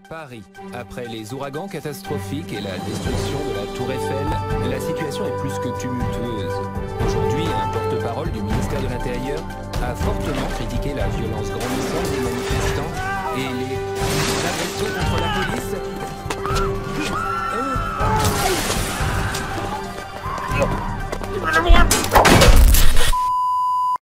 Paris. Après les ouragans catastrophiques et la destruction de la Tour Eiffel, la situation est plus que tumultueuse. Aujourd'hui, un porte-parole du ministère de l'Intérieur a fortement critiqué la violence grandissante des manifestants et les agressions contre la police